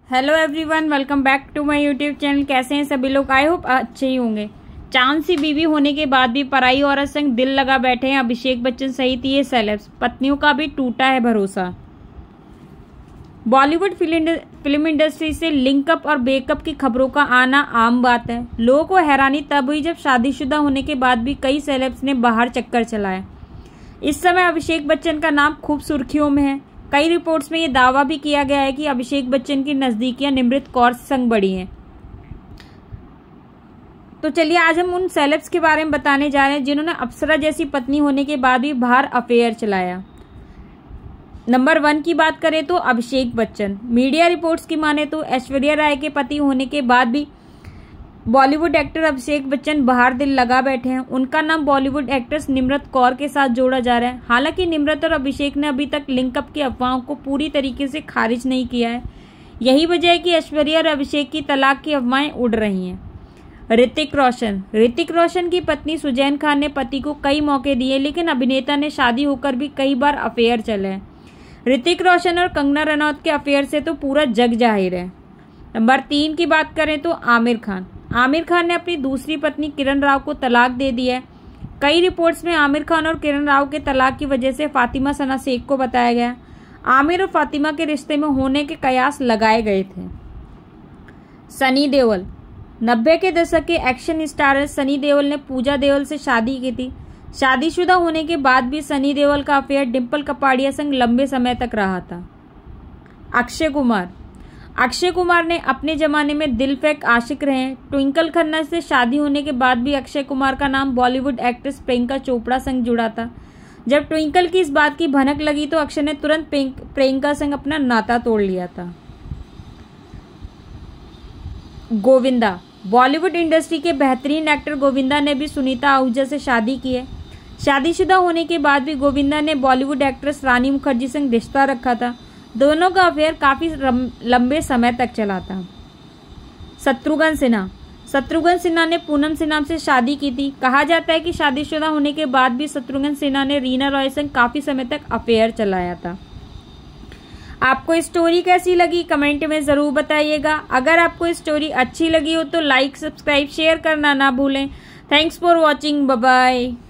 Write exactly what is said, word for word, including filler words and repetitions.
Hello everyone, welcome back to my YouTube channel. कैसे हैं सभी लोग? आई होप अच्छे ही होंगे। चांद सी बीवी होने के बाद भी पराई औरत संग दिल लगा बैठे हैं अभिषेक बच्चन सहित ये सेलेब्स। पत्नियों का भी टूटा है भरोसा। बॉलीवुड फिल्म इंडस्ट्री से लिंकअप और ब्रेकअप की खबरों का आना आम बात है। लोगों को हैरानी तब हुई जब शादीशुदा होने के बाद भी कई सेलेब्स ने बाहर चक्कर चलाया। इस समय अभिषेक बच्चन का नाम खूब सुर्खियों में है। कई रिपोर्ट्स में ये दावा भी किया गया है कि अभिषेक बच्चन की नजदीकियां निमृत कौर संग बढ़ी हैं। तो चलिए आज हम उन सेलेब्स के बारे में बताने जा रहे हैं जिन्होंने अप्सरा जैसी पत्नी होने के बाद भी बाहर अफेयर चलाया। नंबर वन की बात करें तो अभिषेक बच्चन। मीडिया रिपोर्ट्स की माने तो ऐश्वर्या राय के पति होने के बाद भी बॉलीवुड एक्टर अभिषेक बच्चन बाहर दिल लगा बैठे हैं। उनका नाम बॉलीवुड एक्ट्रेस निमृत कौर के साथ जोड़ा जा रहा है। हालांकि निमृत और अभिषेक ने अभी तक लिंकअप की अफवाहों को पूरी तरीके से खारिज नहीं किया है। यही वजह है कि ऐश्वर्या और अभिषेक की तलाक की अफवाहें उड़ रही हैं। ऋतिक रोशन। ऋतिक रोशन की पत्नी सुजैन खान ने पति को कई मौके दिए, लेकिन अभिनेता ने शादी होकर भी कई बार अफेयर चले हैं। ऋतिक रोशन और कंगना रनौत के अफेयर से तो पूरा जग जाहिर है। नंबर तीन की बात करें तो आमिर खान। आमिर खान ने अपनी दूसरी पत्नी किरण राव को तलाक दे दिया है। कई रिपोर्ट्स में आमिर खान और किरण राव के तलाक की वजह से फातिमा सना शेख को बताया गया। आमिर और फातिमा के रिश्ते में होने के कयास लगाए गए थे। सनी देओल। नब्बे के दशक के एक्शन स्टार सनी देओल ने पूजा देओल से शादी की थी। शादीशुदा होने के बाद भी सनी देओल का अफेयर डिम्पल कपाड़िया संग लंबे समय तक रहा था। अक्षय कुमार। अक्षय कुमार ने अपने जमाने में दिल फेंक आशिक रहे हैं। ट्विंकल खन्ना से शादी होने के बाद भी अक्षय कुमार का नाम बॉलीवुड एक्ट्रेस प्रियंका चोपड़ा संग जुड़ा था। जब ट्विंकल की इस बात की भनक लगी तो अक्षय ने तुरंत प्रियंका संग अपना नाता तोड़ लिया था। गोविंदा। बॉलीवुड इंडस्ट्री के बेहतरीन एक्टर गोविंदा ने भी सुनीता आहूजा से शादी की है। शादीशुदा होने के बाद भी गोविंदा ने बॉलीवुड एक्ट्रेस रानी मुखर्जी संग रिश्ता रखा था। दोनों का अफेयर काफी लंबे समय तक चला था। शत्रुघ्न सिन्हा। शत्रुघ्न सिन्हा ने पूनम सिन्हा से शादी की थी। कहा जाता है कि शादीशुदा होने के बाद भी शत्रुघ्न सिन्हा ने रीना रॉय संग काफी समय तक अफेयर चलाया था। आपको स्टोरी कैसी लगी कमेंट में जरूर बताइएगा। अगर आपको स्टोरी अच्छी लगी हो तो लाइक, सब्सक्राइब, शेयर करना ना भूलें। Thanks for watching. Bye bye.